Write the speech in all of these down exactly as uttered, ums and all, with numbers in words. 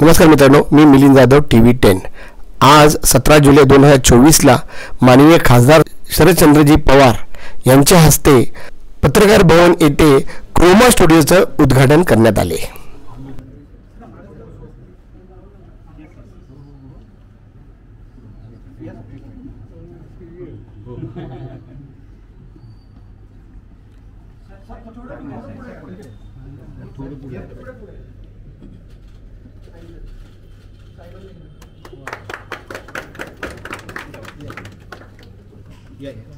नमस्कार मित्रांनो, मी मिलिंद जाधव, टीव्ही टेन। आज सतरा जुलै दोन हजार चोवीसला माननीय खासदार शरदचंद्रजी पवार यांच्या हस्ते पत्रकार भवन येथे क्रोमा स्टुडिओचं उद्घाटन करण्यात आले। Yeah, yeah.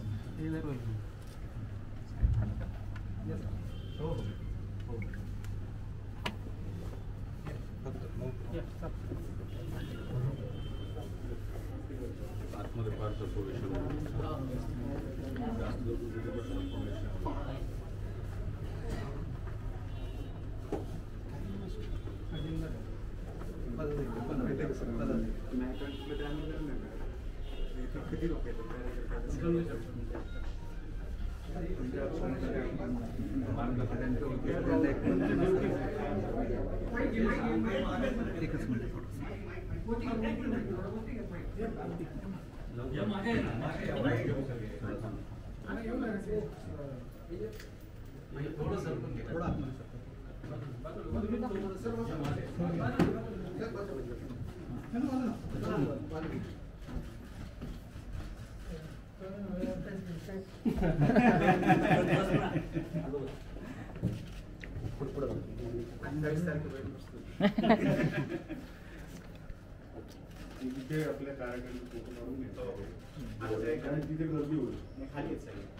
तिथे आपल्या कार्यक्रम फोटो काढून घेतो आणि तिथे गर्दी होईल खाली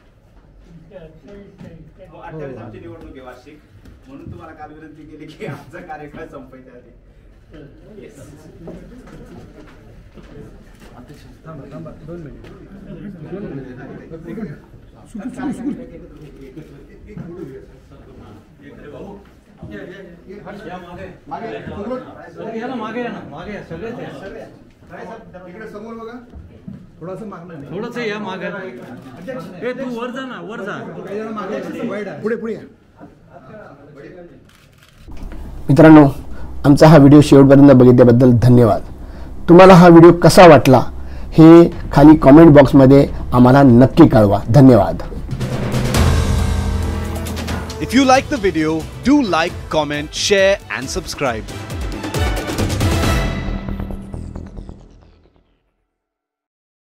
अठ्ठावीस आमची निवडणूक आहे वार्षिक, म्हणून तुम्हाला काल विनंती केली की आमचा कार्यकाळ संपायचा आधी। दोन मिनिट समोर बघा, थोडंसं मागणं थोडंसं या मागे, ए तू वर जा ना, वर जा, पुढे पुढे या। मित्रांनो, आमचा हा व्हिडिओ शेवटपर्यंत बघितल्याबद्दल धन्यवाद। तुम्हाला हा व्हिडिओ कसा वाटला हे खाली कमेंट बॉक्समध्ये आम्हाला नक्की कळवा। धन्यवाद। If you like the video, do like, comment, share and subscribe.